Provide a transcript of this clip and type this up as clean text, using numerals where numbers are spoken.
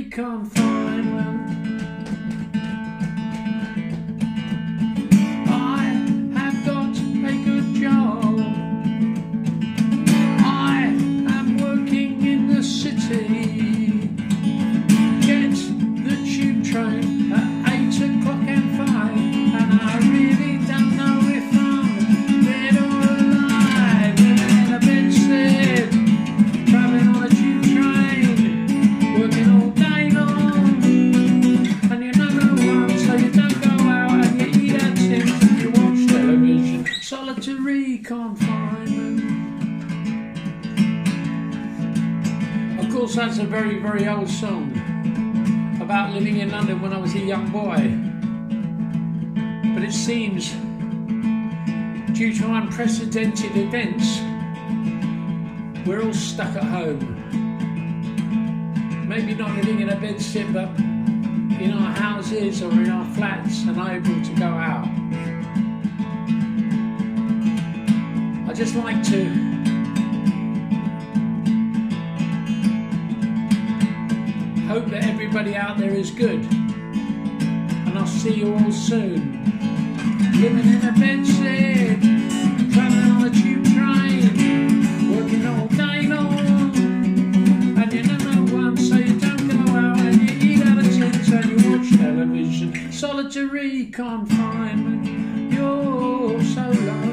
solitary confinement. I have got a good job. I am working in the city. Get the tube train at 8 o'clock and 5, and I really don't know if I'm dead or alive. Living in a bedsit, travelling on a tube train, working all day long, and you know no one, so you don't go out and you eat at tips and you watch television. Solitary confinement. Of course, that's a very, very old song about living in London when I was a young boy. But it seems, due to unprecedented events, we're all stuck at home. Maybe not living in a bedsit, but in our houses or in our flats and able to go out. I just like to hope that everybody out there is good, and I'll see you all soon. Living in a bedsit, travelling on a tube train, working all day long, and you know no one, so you don't go out and you eat out of tins and you watch television. Solitary confinement, you're so lonely.